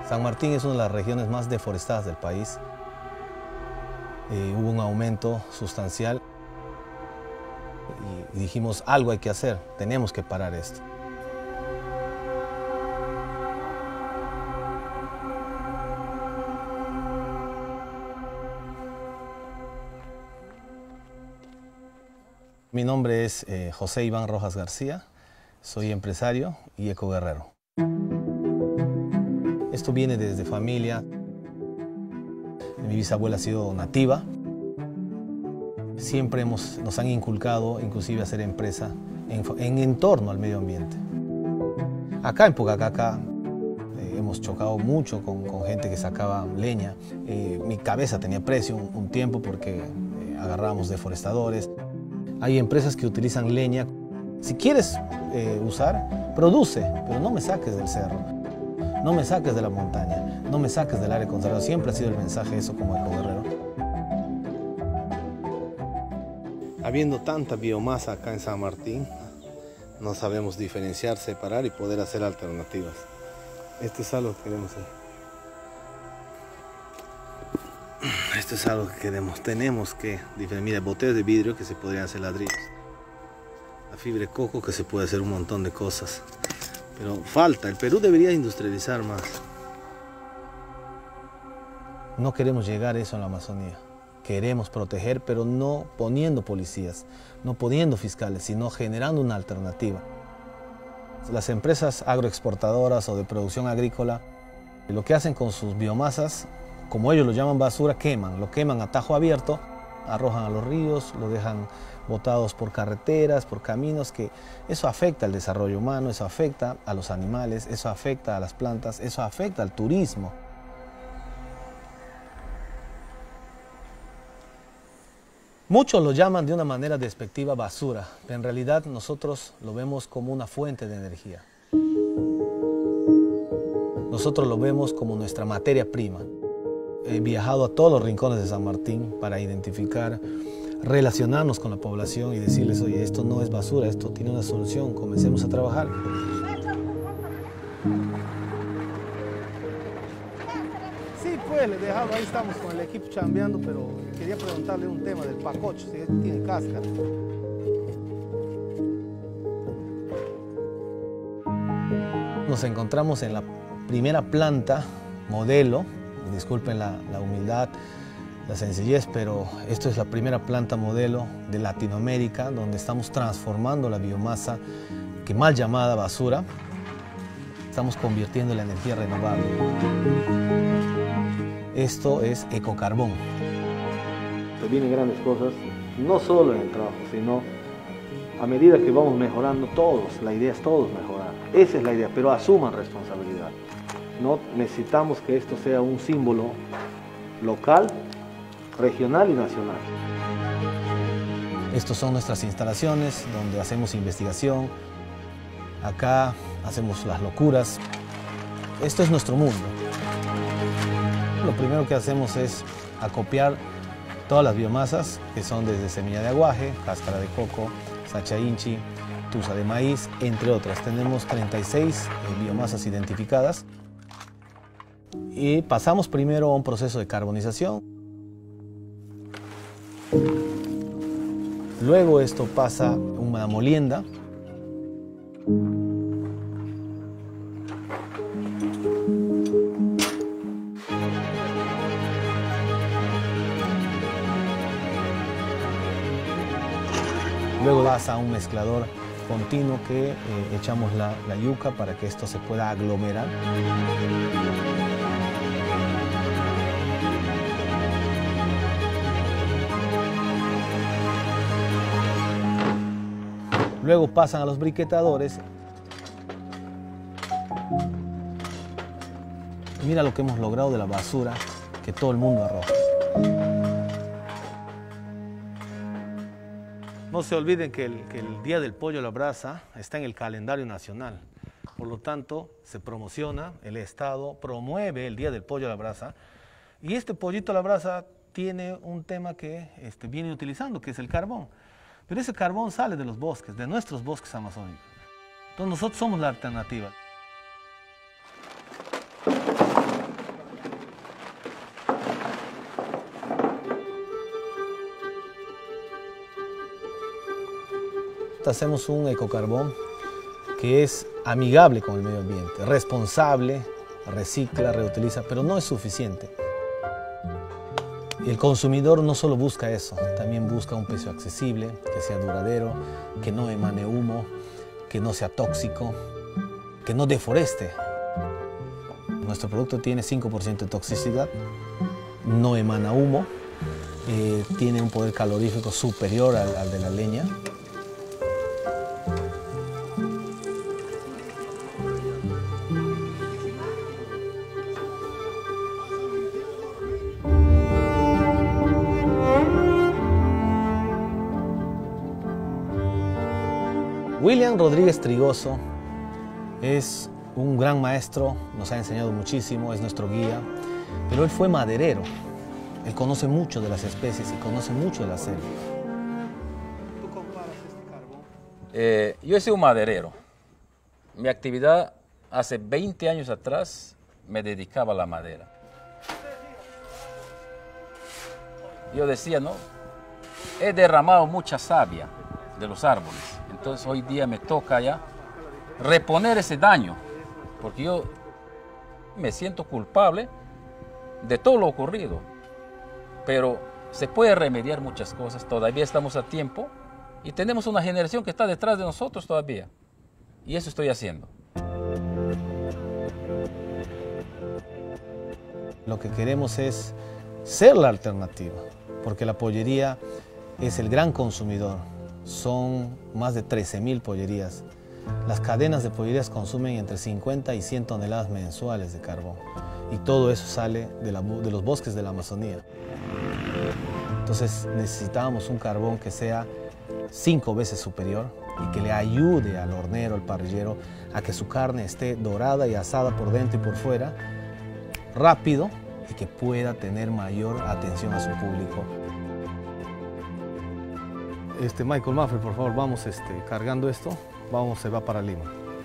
San Martín es una de las regiones más deforestadas del país. Hubo un aumento sustancial y dijimos, algo hay que hacer, tenemos que parar esto. Mi nombre es José Iván Rojas García, soy empresario y ecoguerrero. Esto viene desde familia. Mi bisabuela ha sido nativa. Siempre nos han inculcado, inclusive, a hacer empresa en entorno al medio ambiente. Acá en Pucacaca hemos chocado mucho con gente que sacaba leña. Mi cabeza tenía precio un tiempo porque agarrábamos deforestadores. Hay empresas que utilizan leña. Si quieres usar, produce, pero no me saques del cerro. No me saques de la montaña, no me saques del área conservada. Siempre ha sido el mensaje eso como ecoguerrero. Habiendo tanta biomasa acá en San Martín, no sabemos diferenciar, separar y poder hacer alternativas. Esto es algo que queremos hacer. Esto es algo que queremos. Tenemos que diferenciar. Mira, botellas de vidrio que se podrían hacer ladrillos. La fibra de coco que se puede hacer un montón de cosas. Pero falta, el Perú debería industrializar más. No queremos llegar a eso en la Amazonía. Queremos proteger, pero no poniendo policías, no poniendo fiscales, sino generando una alternativa. Las empresas agroexportadoras o de producción agrícola, lo que hacen con sus biomasas, como ellos lo llaman basura, lo queman a tajo abierto, arrojan a los ríos, lo dejan botados por carreteras, por caminos, que eso afecta al desarrollo humano, eso afecta a los animales, eso afecta a las plantas, eso afecta al turismo. Muchos lo llaman de una manera despectiva basura, pero en realidad nosotros lo vemos como una fuente de energía. Nosotros lo vemos como nuestra materia prima. He viajado a todos los rincones de San Martín para identificar, relacionarnos con la población y decirles, oye, esto no es basura, esto tiene una solución, comencemos a trabajar. Sí, pues, le dejaba, ahí estamos con el equipo chambeando, pero quería preguntarle un tema del pacocho, si tiene cáscara. Nos encontramos en la primera planta modelo, disculpen la humildad, la sencillez, pero esto es la primera planta modelo de Latinoamérica donde estamos transformando la biomasa, que mal llamada basura, estamos convirtiendo en la energía renovable. Esto es ecocarbón. Se vienen grandes cosas, no solo en el trabajo, sino a medida que vamos mejorando todos. La idea es todos mejorar. Esa es la idea, pero asuman responsabilidad. No necesitamos que esto sea un símbolo local, regional y nacional. Estas son nuestras instalaciones donde hacemos investigación. Acá hacemos las locuras. Esto es nuestro mundo. Lo primero que hacemos es acopiar todas las biomasas, que son desde semilla de aguaje, cáscara de coco, sacha inchi, tusa de maíz, entre otras. Tenemos 36 biomasas identificadas. Y pasamos primero a un proceso de carbonización. Luego esto pasa a una molienda. Luego pasa a un mezclador continuo que echamos la yuca para que esto se pueda aglomerar. Luego pasan a los briquetadores. Mira lo que hemos logrado de la basura que todo el mundo arroja. No se olviden que el Día del Pollo a la Brasa está en el calendario nacional. Por lo tanto, se promociona, el Estado promueve el Día del Pollo a la Brasa. Y este pollito a la brasa tiene un tema que viene utilizando, que es el carbón. Pero ese carbón sale de los bosques, de nuestros bosques amazónicos. Entonces nosotros somos la alternativa. hacemos un ecocarbón que es amigable con el medio ambiente, responsable, recicla, reutiliza, pero no es suficiente. Y el consumidor no solo busca eso, también busca un precio accesible, que sea duradero, que no emane humo, que no sea tóxico, que no deforeste. Nuestro producto tiene 5% de toxicidad, no emana humo, tiene un poder calorífico superior al de la leña. William Rodríguez Trigoso es un gran maestro, nos ha enseñado muchísimo, es nuestro guía, pero él fue maderero. Él conoce mucho de las especies y conoce mucho de la selva. ¿Tú comparas este carbón? Yo he sido un maderero. Mi actividad hace 20 años atrás me dedicaba a la madera. Yo decía, no, he derramado mucha savia de los árboles. Entonces hoy día me toca ya reponer ese daño, porque yo me siento culpable de todo lo ocurrido. Pero se puede remediar muchas cosas, todavía estamos a tiempo y tenemos una generación que está detrás de nosotros todavía. Y eso estoy haciendo. Lo que queremos es ser la alternativa, porque la pollería es el gran consumidor. Son más de 13.000 pollerías. Las cadenas de pollerías consumen entre 50 y 100 toneladas mensuales de carbón. Y todo eso sale de los bosques de la Amazonía. Entonces necesitamos un carbón que sea 5 veces superior y que le ayude al hornero, al parrillero, a que su carne esté dorada y asada por dentro y por fuera, rápido, y que pueda tener mayor atención a su público. Michael Maffrey, por favor, vamos cargando esto, se va para Lima.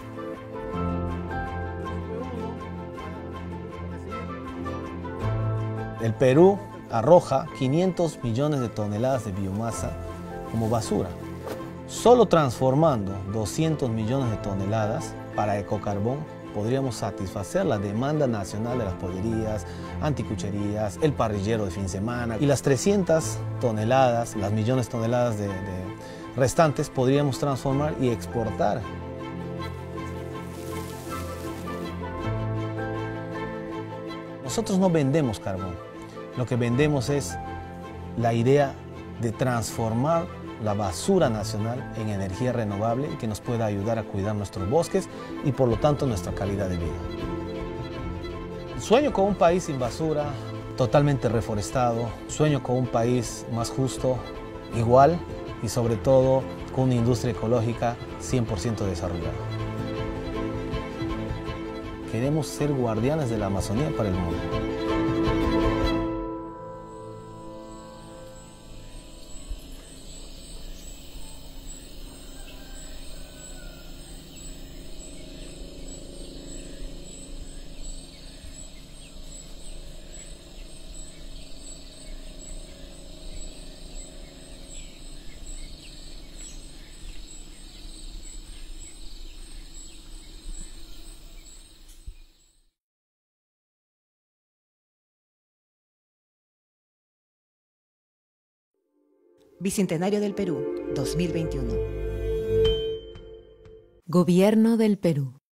El Perú arroja 500 millones de toneladas de biomasa como basura. Solo transformando 200 millones de toneladas para ecocarbón podríamos satisfacer la demanda nacional de las pollerías, anticucherías, el parrillero de fin de semana y las 300 toneladas, las millones de toneladas de restantes podríamos transformar y exportar. Nosotros no vendemos carbón, lo que vendemos es la idea de transformar la basura nacional en energía renovable que nos pueda ayudar a cuidar nuestros bosques y por lo tanto nuestra calidad de vida. Sueño con un país sin basura, totalmente reforestado, sueño con un país más justo, igual y sobre todo con una industria ecológica 100% desarrollada. Queremos ser guardianes de la Amazonía para el mundo. Bicentenario del Perú, 2021. Gobierno del Perú.